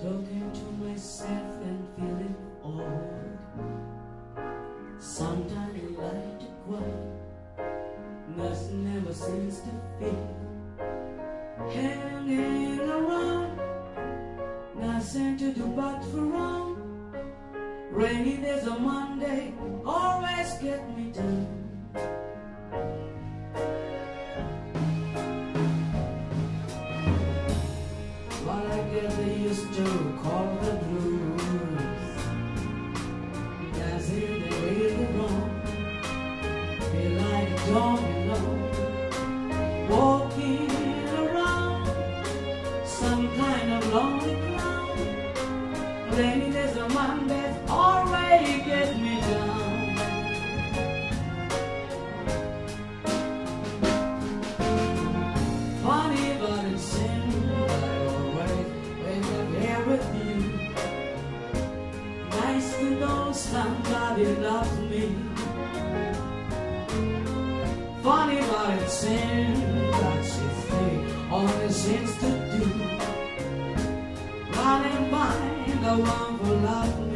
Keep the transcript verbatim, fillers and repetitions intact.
talking to myself and feeling old. Sometimes I like to cry, nothing ever seems to fit. Hanging around, nothing to do but for wrong. Rainy days on Monday always get me down. What I get they used to call the blues, dancing they really wrong, feel like I don't belong. Walking around, some kind of lonely clown. Rainy days on Mondays already get me down. Funny but it seems I always wake up here with you. Nice to know somebody loves me. Funny but it seems that she's free, all the things to do. Running by the one who loved me.